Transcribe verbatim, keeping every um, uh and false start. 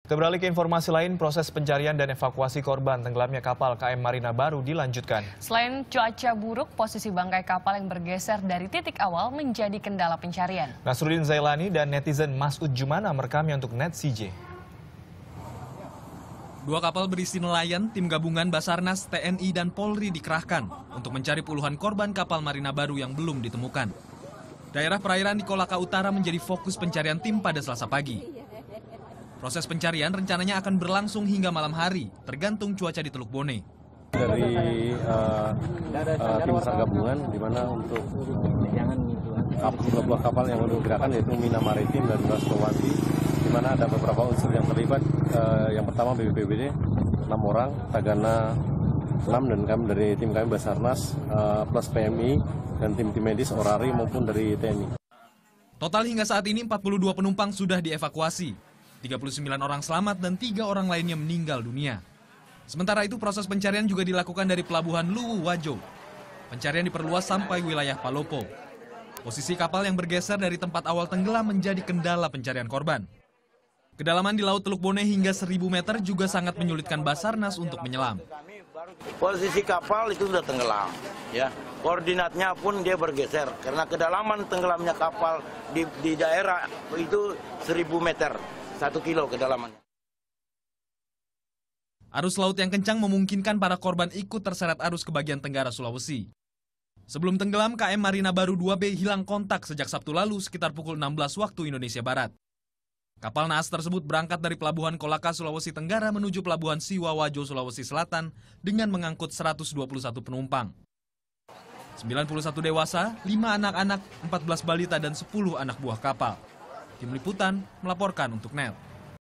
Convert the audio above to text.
Kita beralih ke informasi lain, proses pencarian dan evakuasi korban tenggelamnya kapal K M Marina Baru dilanjutkan. Selain cuaca buruk, posisi bangkai kapal yang bergeser dari titik awal menjadi kendala pencarian. Nasruddin Zailani dan netizen Masud Jumana merekamnya untuk Net C J. Dua kapal berisi nelayan, tim gabungan Basarnas, T N I, dan Polri dikerahkan untuk mencari puluhan korban kapal Marina Baru yang belum ditemukan. Daerah perairan di Kolaka Utara menjadi fokus pencarian tim pada Selasa pagi. Proses pencarian rencananya akan berlangsung hingga malam hari, tergantung cuaca di Teluk Bone. Dari uh, uh, tim SAR gabungan, di mana untuk kapal, dua buah kapal yang digerakkan yaitu Mina Maritim dan Rastowati, di mana ada beberapa unsur yang terlibat. Uh, yang pertama B P B D, enam orang, Tagana enam, dan kami dari tim kami Basarnas, uh, plus P M I, dan tim-tim medis Orari maupun dari T N I. Total hingga saat ini empat puluh dua penumpang sudah dievakuasi. tiga puluh sembilan orang selamat dan tiga orang lainnya meninggal dunia. Sementara itu proses pencarian juga dilakukan dari pelabuhan Luwu Wajo. Pencarian diperluas sampai wilayah Palopo. Posisi kapal yang bergeser dari tempat awal tenggelam menjadi kendala pencarian korban. Kedalaman di Laut Teluk Bone hingga seribu meter juga sangat menyulitkan Basarnas untuk menyelam. Posisi kapal itu sudah tenggelam, ya. Koordinatnya pun dia bergeser karena kedalaman tenggelamnya kapal di, di daerah itu seribu meter. Satu kilo kedalamannya. Arus laut yang kencang memungkinkan para korban ikut terseret arus ke bagian tenggara Sulawesi. Sebelum tenggelam, K M Marina Baru dua B hilang kontak sejak Sabtu lalu sekitar pukul enam belas waktu Indonesia Barat. Kapal naas tersebut berangkat dari Pelabuhan Kolaka, Sulawesi Tenggara menuju Pelabuhan Siwawajo, Sulawesi Selatan dengan mengangkut seratus dua puluh satu penumpang. sembilan puluh satu dewasa, lima anak-anak, empat belas balita, dan sepuluh anak buah kapal. Tim Liputan melaporkan untuk Net.